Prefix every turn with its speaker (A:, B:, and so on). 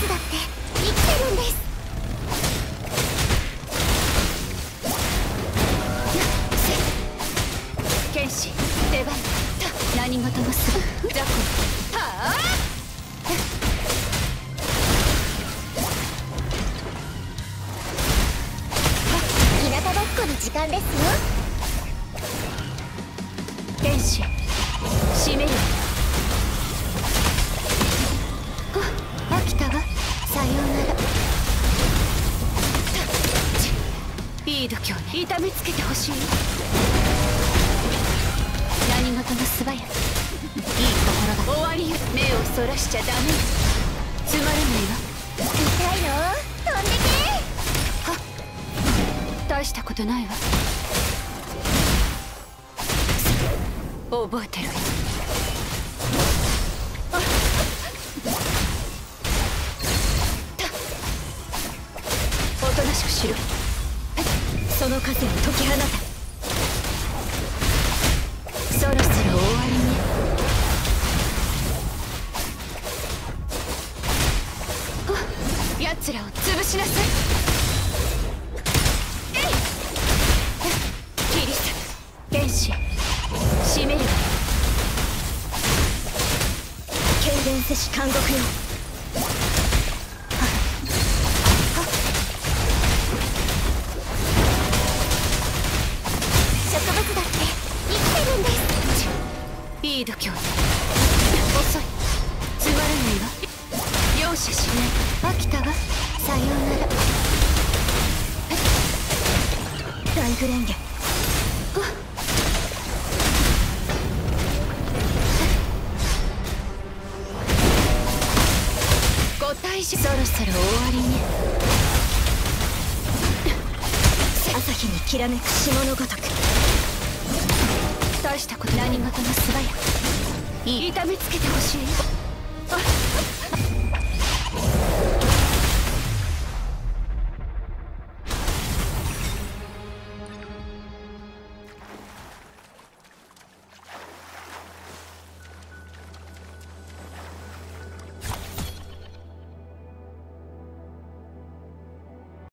A: だって生きてるんです。
B: 剣士出番だ。何事もすぐ雑魚。はあ。
A: 日向ぼっこの時間ですよ。
B: 剣士閉める。飽きたわ。さようなら。いい度胸に痛めつけてほしい。何事も素早く。いい心が終わりよ。目をそらしちゃダメ。つまらないわ。
A: 痛いの飛んでけ。
B: はっ、大したことないわ。覚えてるよ。おとなしくしろ。その風を解き放て。そろそろ終わりね。奴らを潰しなさい。キリス剣士閉める。軽減せし監獄よ。
A: 植物だって生きてるんです。
B: いい度胸ね。遅い。つまらないわ。容赦しない。飽きたわ。さようなら。大グレンゲ。ご退治。そろそろ終わりね。朝日にきらめく霜のごとく。大したこと。何事も素早く。痛めつけてほしい。